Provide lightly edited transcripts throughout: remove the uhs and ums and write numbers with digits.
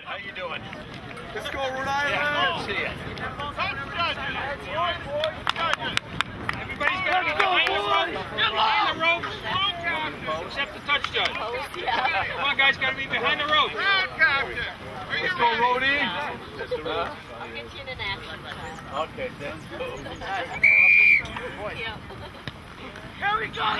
Good. How you doing? Let's go, Rhode Island. Yeah, good to see you. Everybody's got to be behind the ropes. Except the touch judge. Come on, guys, got to be behind the ropes. Let's go, Rhode. I'll get you in an action shot. Okay, that's cool. Yeah. Here we go!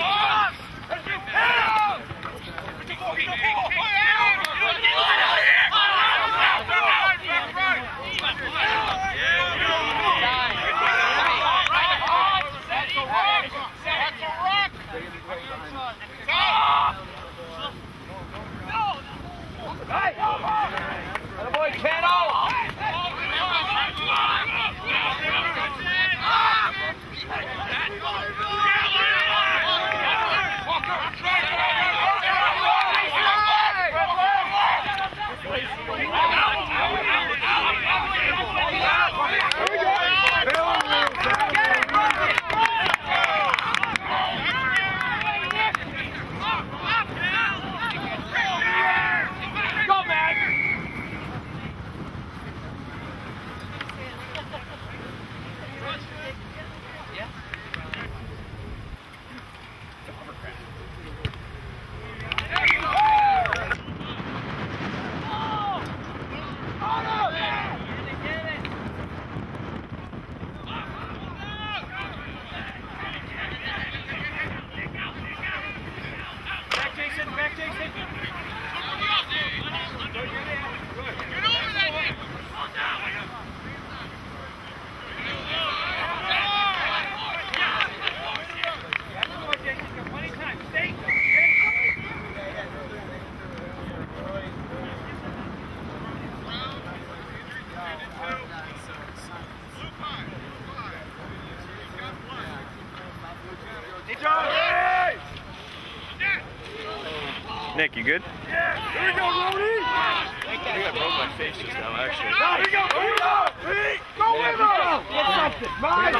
Nick, you good? Yeah. Here we go, Rhode. I think I broke my face just now, actually. Here we go. Here we go. Go with him. Get something. Right.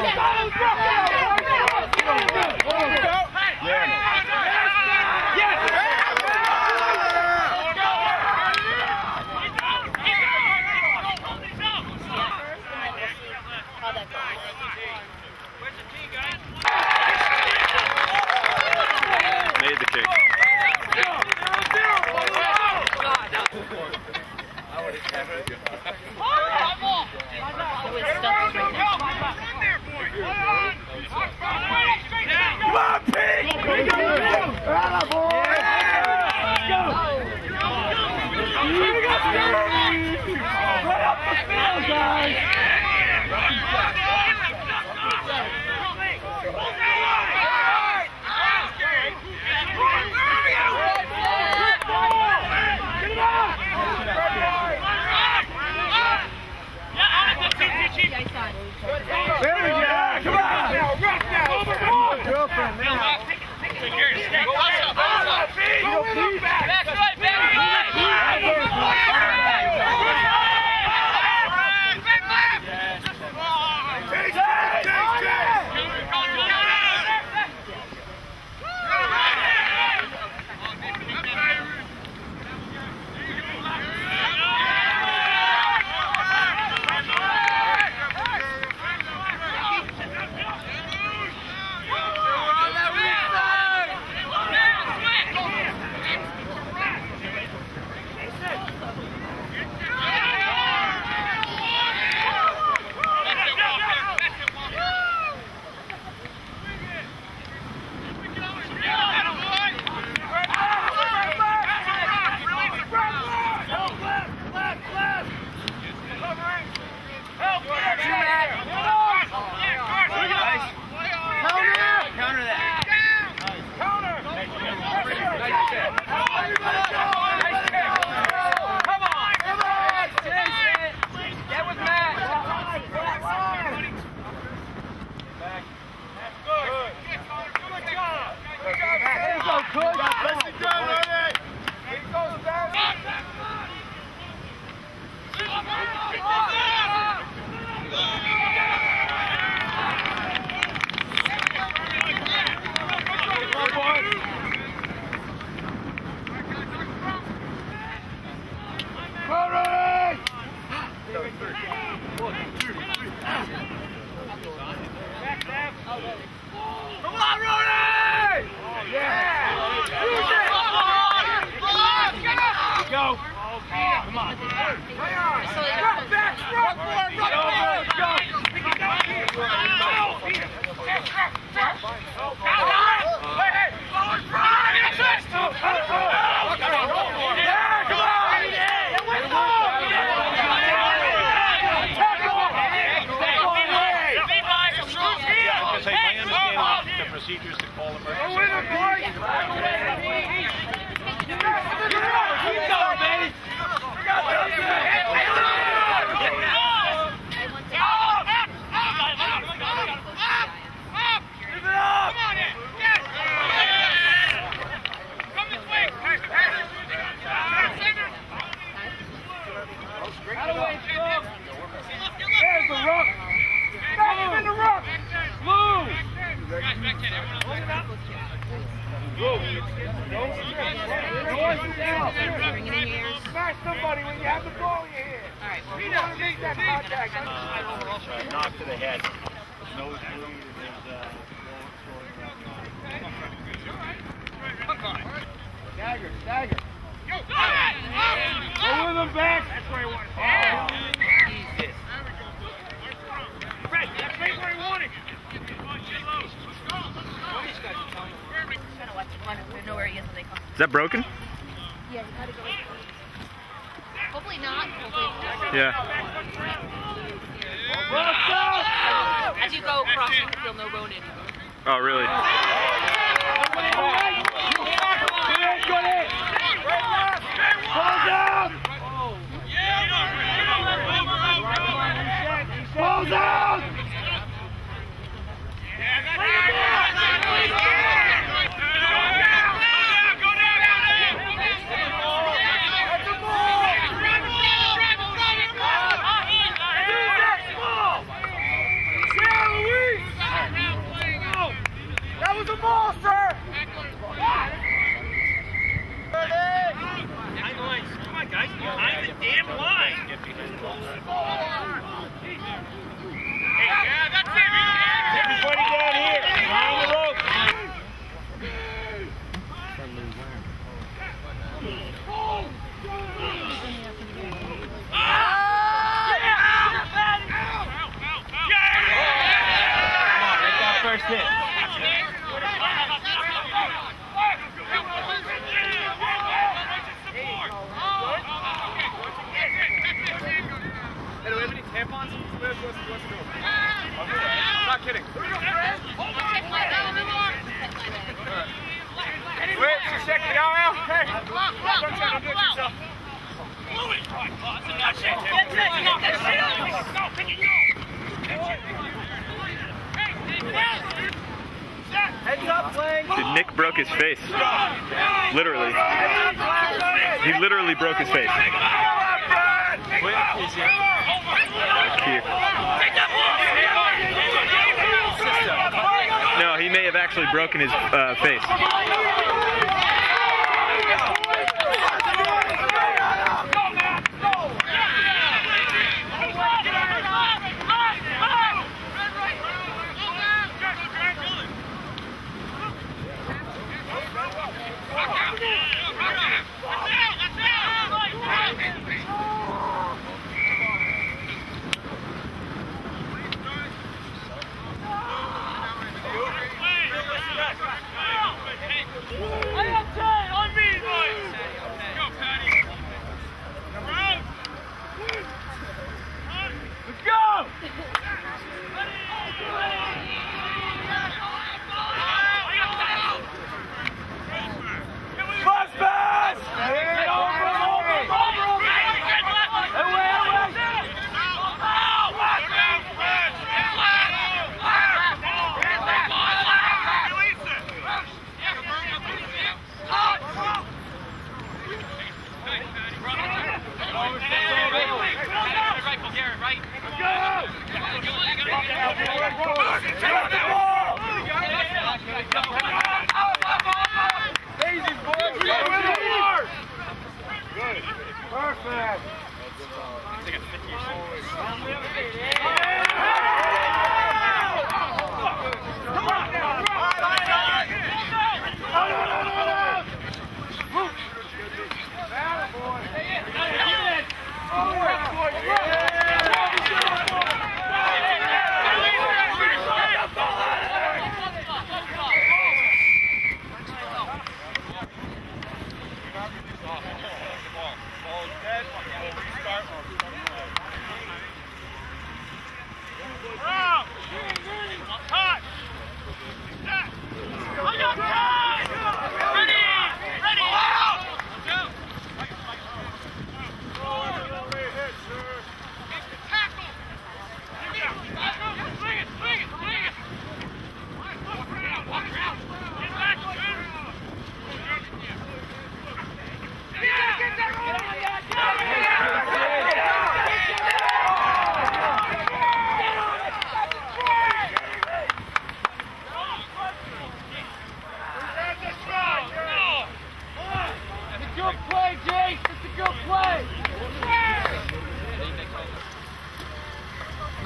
Made the kick. Come on, Pete! Atta boy! Right up the field, guys! There we go! Come on! Rock now! Come on, girlfriend, man! Go back! That's right, Come on. Rock back, rock forward, rock forward. The procedures to call emergency. Go with him, boys! Keep going, baby! There's the rock! Back him in the rock! Move! Smash somebody when you have the ball in your hand. All right. You want to make that contact. Knock to the head. Nose wound. Stagger, stagger. Go with him back. That's where he wanted. Jesus. Fred, that's right where he wanted. Is that broken? Yeah, you gotta go. Hopefully not. Yeah. As you go across, you can feel no bone in. Oh, really? Balls out! That was a ball, sir! Come on, guys. Behind the damn line. Hey, yeah, that's it. Everybody down here, behind the rope. First hit. Hey, do we have any tampons? What's doing? I'm not kidding. Wait, just check it out now. Hey, don't try to do it yourself. Heads up, Lang. Dude, Nick broke his face. Literally. He literally broke his face. Here. No, he may have actually broken his face.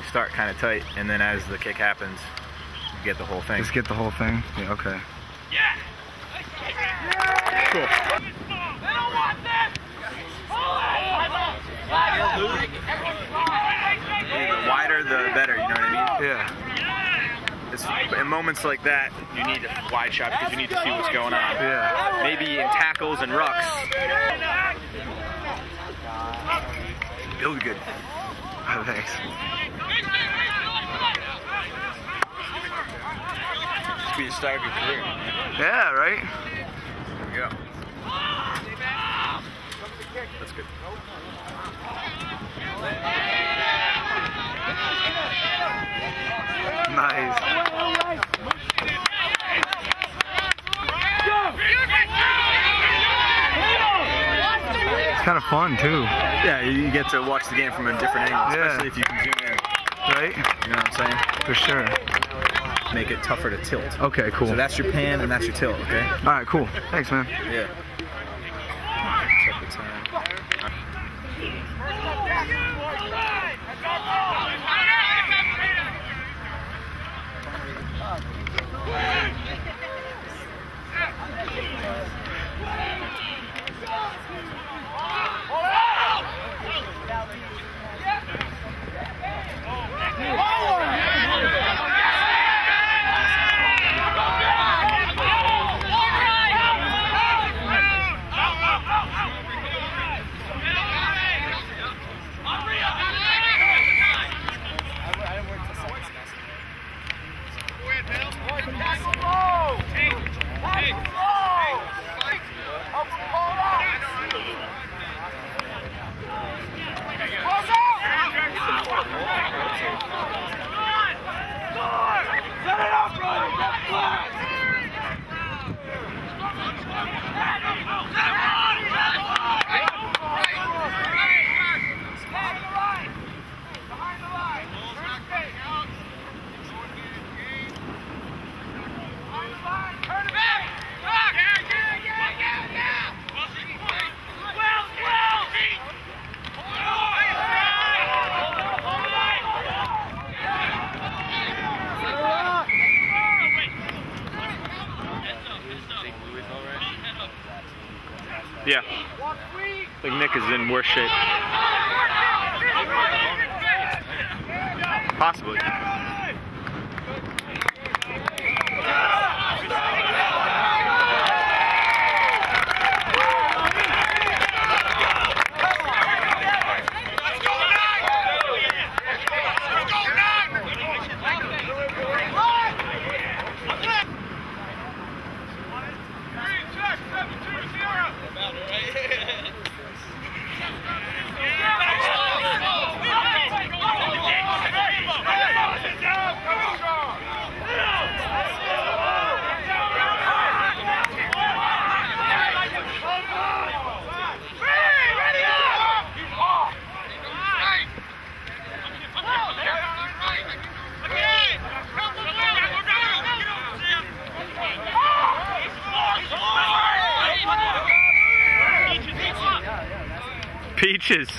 start kind of tight, and then as the kick happens, you get the whole thing. Just get the whole thing? Yeah, okay. Cool. The wider, the better, you know what I mean? Yeah. It's, in moments like that, you need a wide shot because you need to see what's going on. Yeah. Maybe in tackles and rucks. It'll be good. Oh, thanks. This could be the start of your career. Yeah, right? There we go. That's good. Nice. It's kind of fun too. Yeah, you get to watch the game from a different angle, especially if you can zoom in. Right? You know what I'm saying? For sure. Make it tougher to tilt. Okay, cool. So that's your pan and that's your tilt, okay? Alright, cool. Thanks, man. Yeah. Check the time. Yeah. I think Nick is in worse shape. Possibly. Peaches.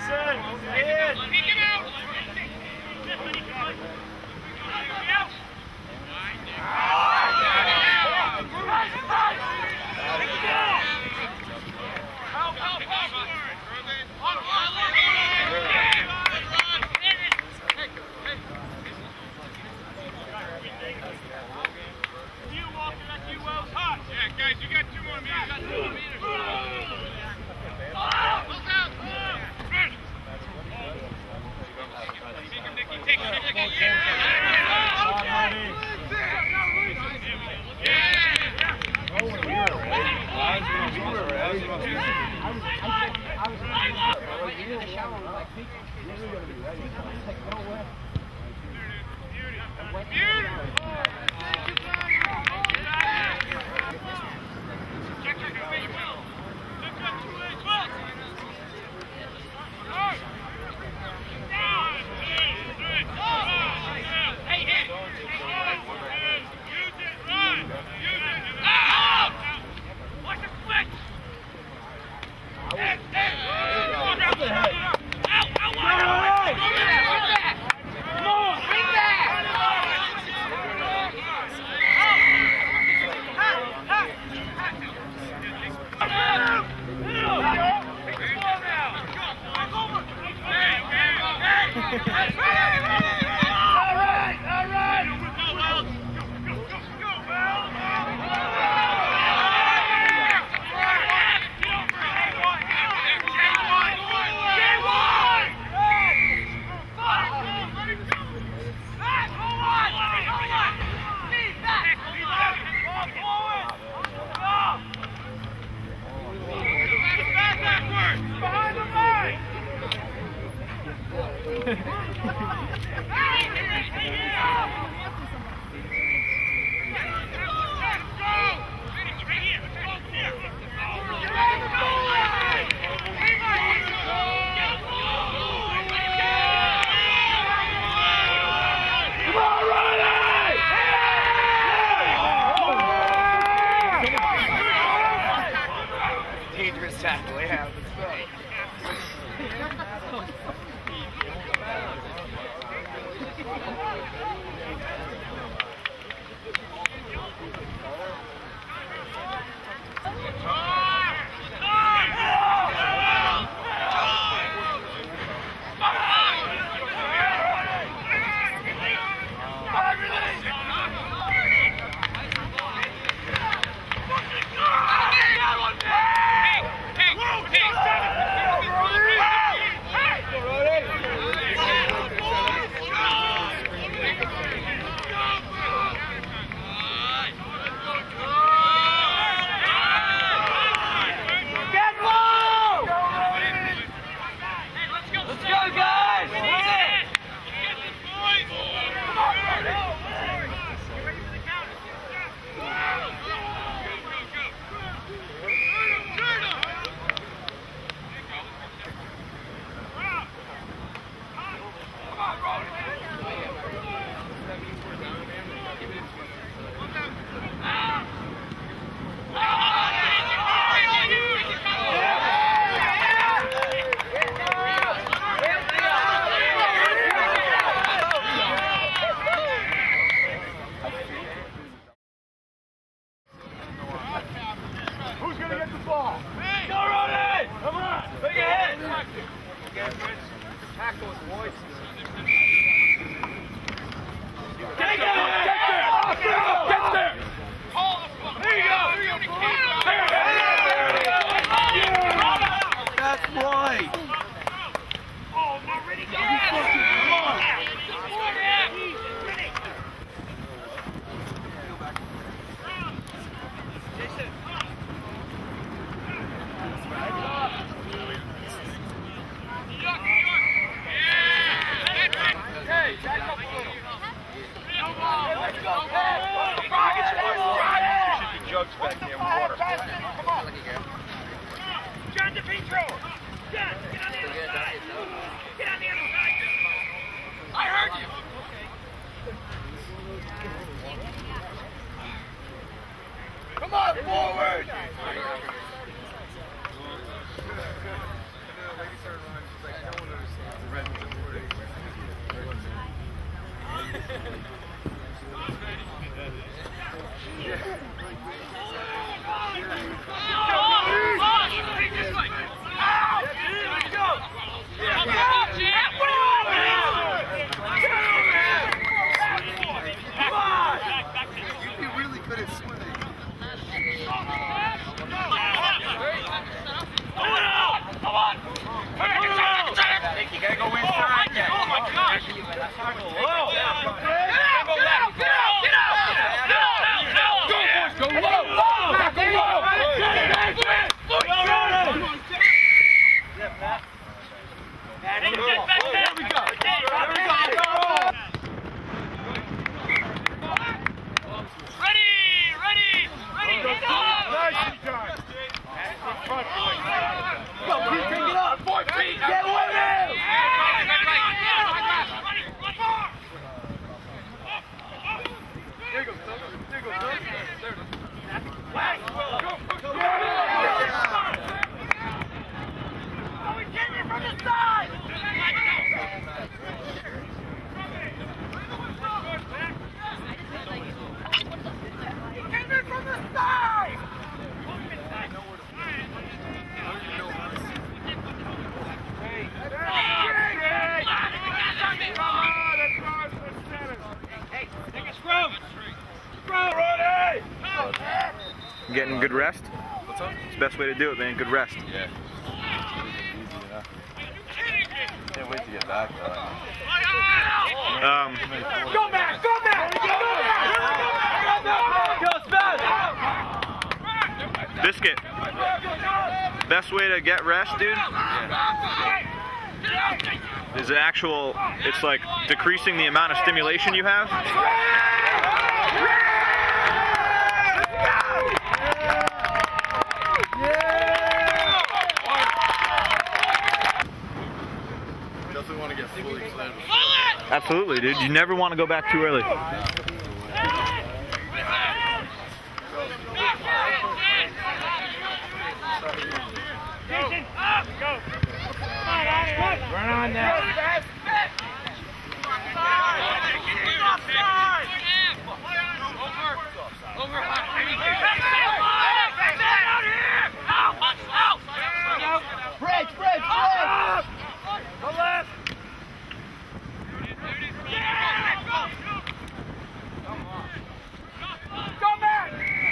Guys, you got 2 more meters. Take him, Nicky. Dangerous tackle, yeah, let's go. Who's going to get the ball? Go, Rhode! Come on! Big ahead! Tackle his voice. Get there! Get there! There you go! That's right! Oh, not ready to go! Come on! Hey, back up a little. rest? What's up? It's the best way to do it, man. Good rest. Yeah. Can't wait to get back, though. Go back! Go back! Go back! Go back! Biscuit. Best way to get rest, dude, is an actual, it's like decreasing the amount of stimulation you have. Definitely want to get fully cleared. Absolutely, dude. You never want to go back too early. Run on now. Break! Go left. Go back.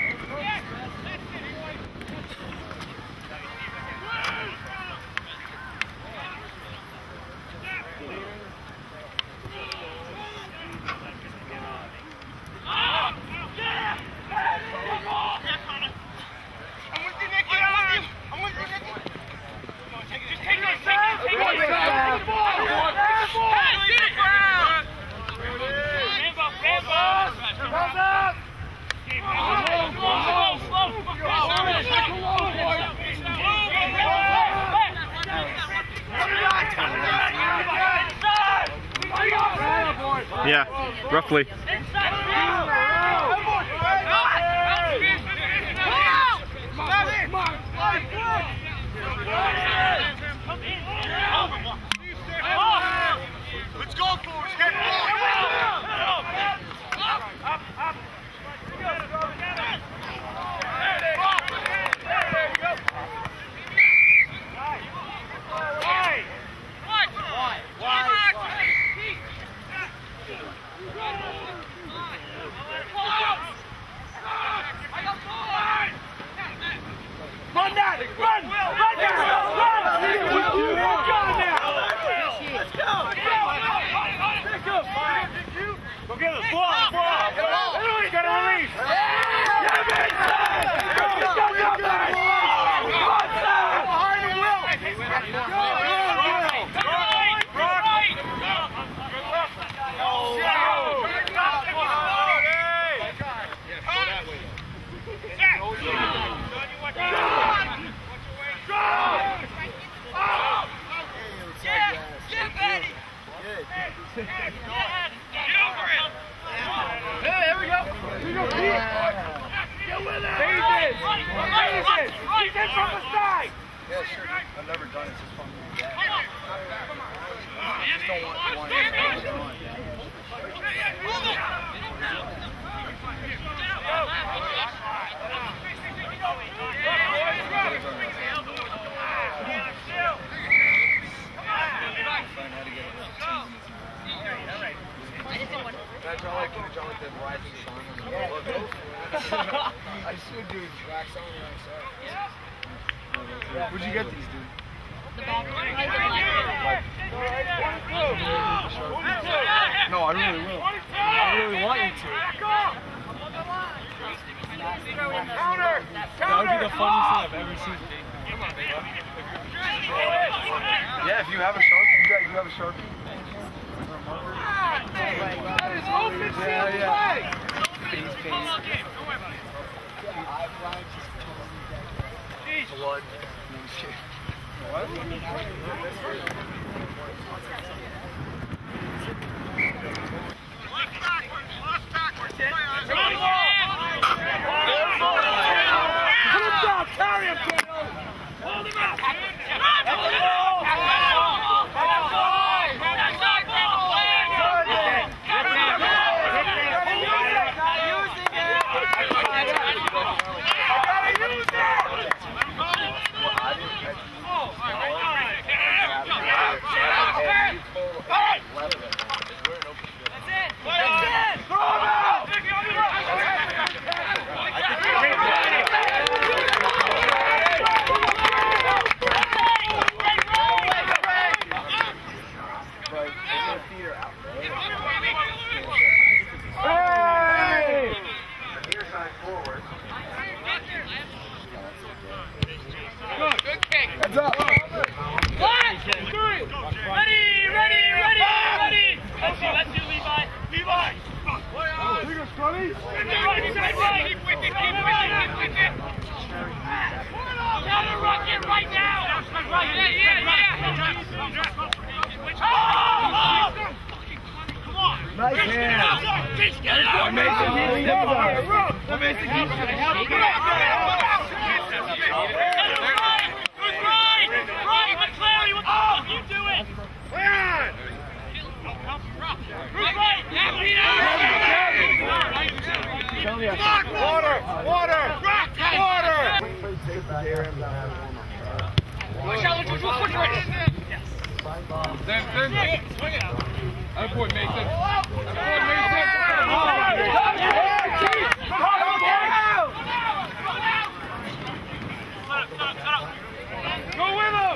Yeah, roughly. Let's go, boys. Get Run that! Run! Run now! Run! Let's go! Go get it! Ball! You gotta release! I've never done it, it's just fun to do that. I just don't want one. I should do wax on when I saw. Where'd you get these, dude? The back. No, I really will. I really want you to. That would be the funniest thing I've ever seen. Yeah, if you have a Sharpie, you guys do have a Sharpie. Yeah. Face paint. Blood. What? Left backwards. Put him down, carry him, Daniel. Hold him up. That's it. Nice hand. That boy Mason. Go with him!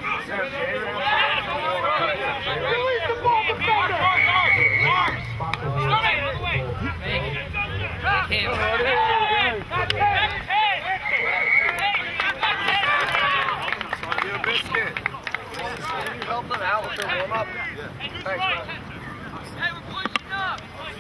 Release the ball, defender! Help them out with their warm-up. Thanks, man. Hey, we're pushing up!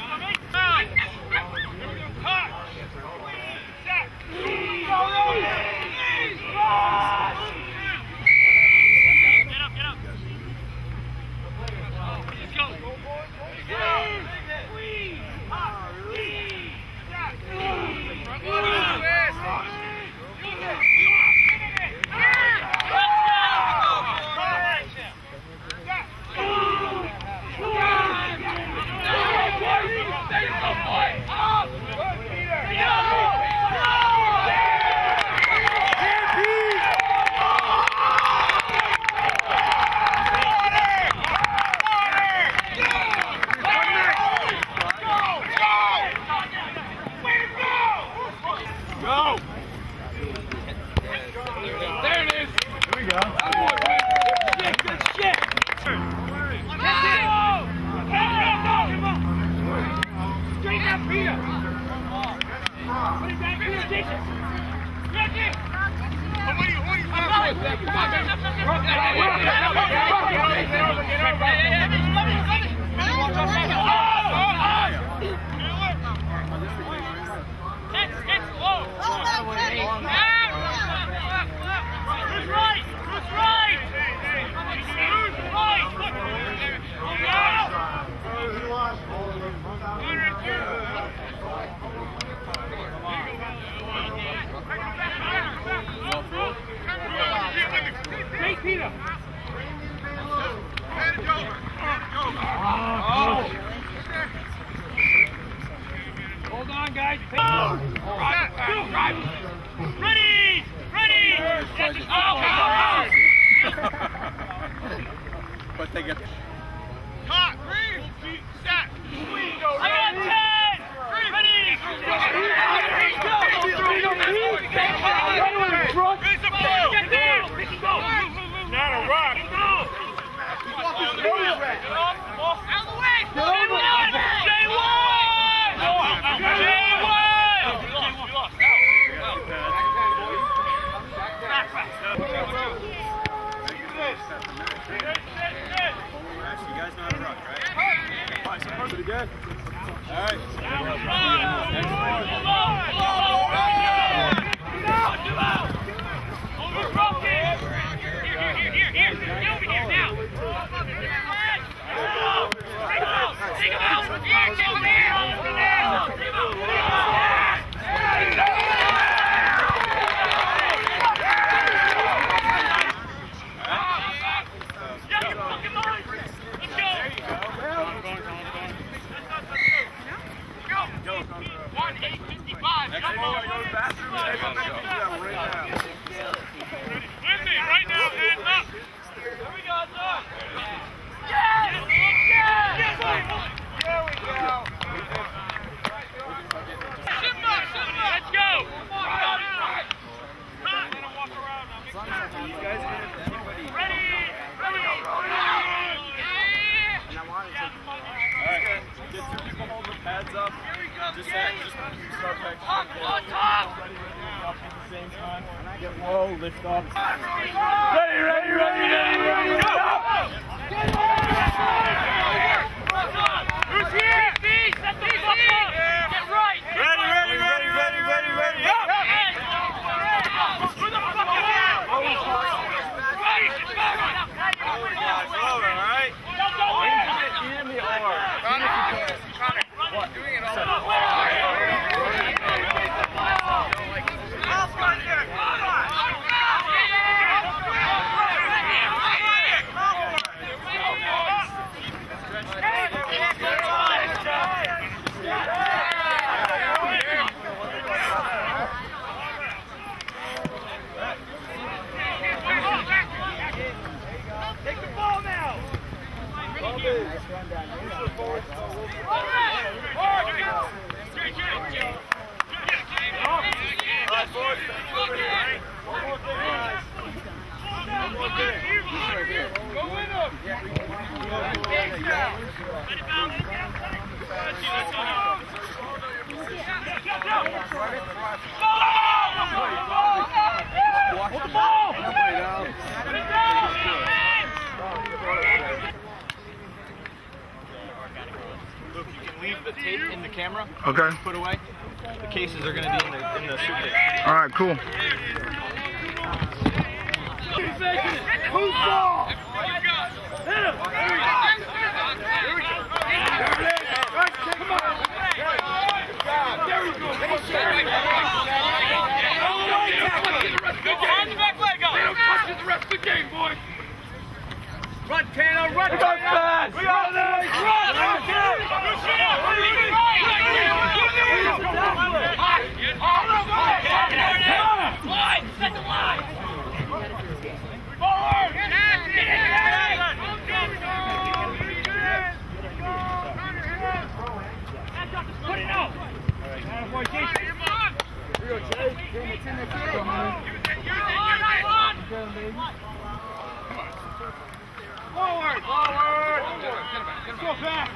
Hold on, guys. Ready! Ready! But they get. Hot! Green! Set! I got 10! Ready! Get down! Not a rock! Out of the way! You guys know how to rock, right? Alright, so far pretty good. Alright. Whoa, lift off. Ready, go! Who's here? Get right! Ready, Luke, you can leave the tape in the camera. Okay. Put away. The cases are going to be in the suitcase. All right, cool. Who's ball? Hit him! Come on! There we go! On the back leg up! They don't touch it the rest of the game, boys! Run, Tano! Run, Tano! Fast! We got this! Run! Line! Set the line! Forward! Get Put it out! Boy, Jason. Here we go, Jay. It's in the field. Forward! Forward! Let's go back!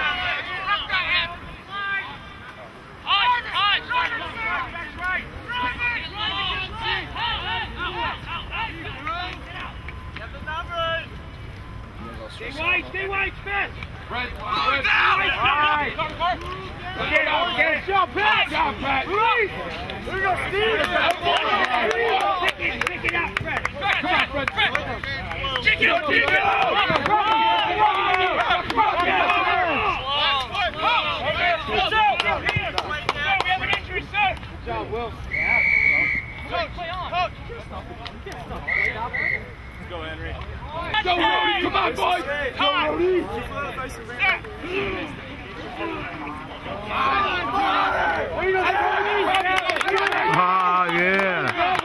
Stay white, Smith! Right, right. Get it, jump, Pat! Jump, Pat! Release! Here we go, Steve! Pick it up, Fred! Come on, Fred! Kick it up, kick it up! We have an injury, sir! Good job, Will. Coach, play on! Coach! Go, Henry. Go, Rhode! Come on, boys! Go, Rhode! Ah, yeah.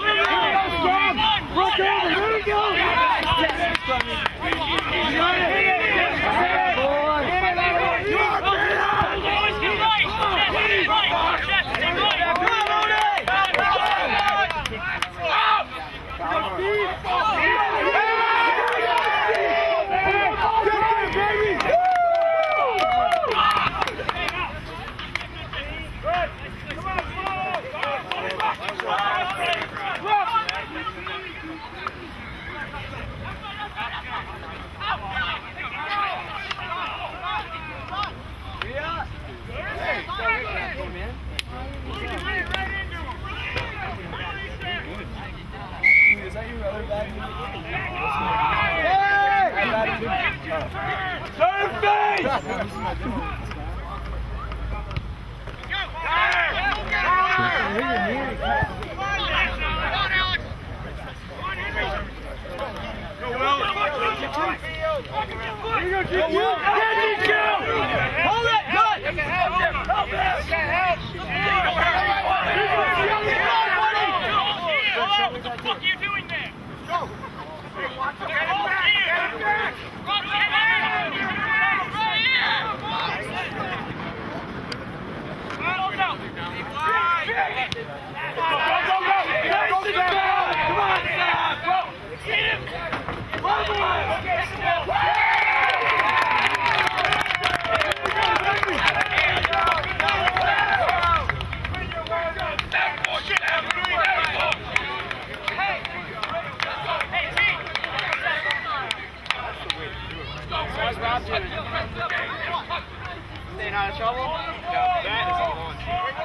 Staying out of trouble? No, that is all on.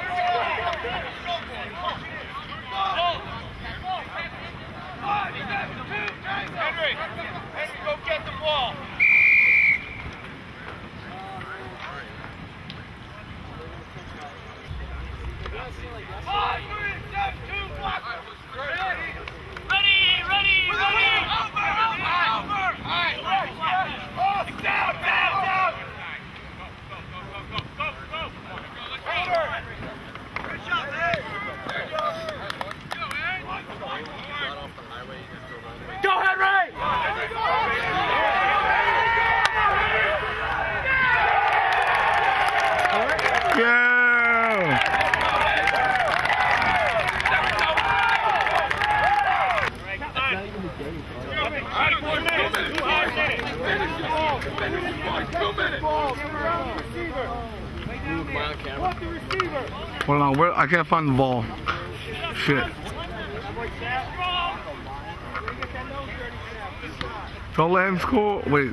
Henry, go get the ball. Go, Henry! Hold on, where? I can't find the ball. Shit. Don't let him score. Wait.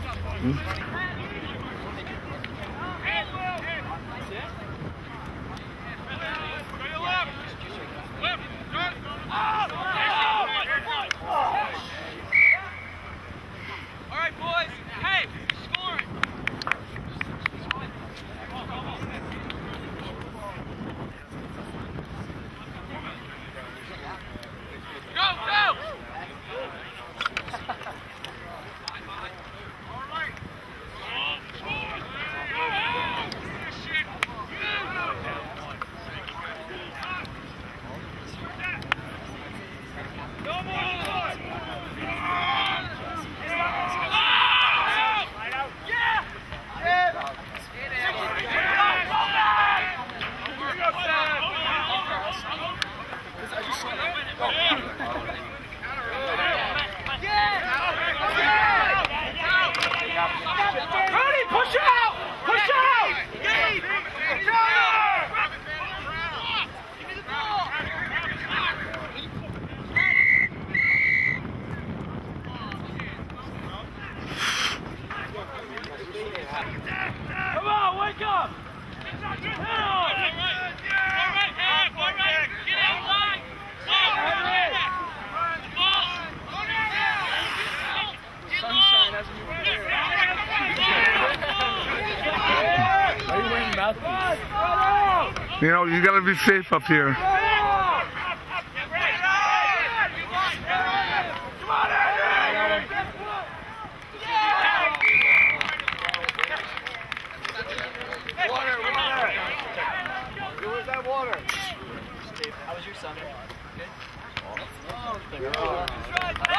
Come on, wake up! Sunshine hasn't even been Why are you wearing mouthpiece? You know, you gotta be safe up here. How was your summer? Good?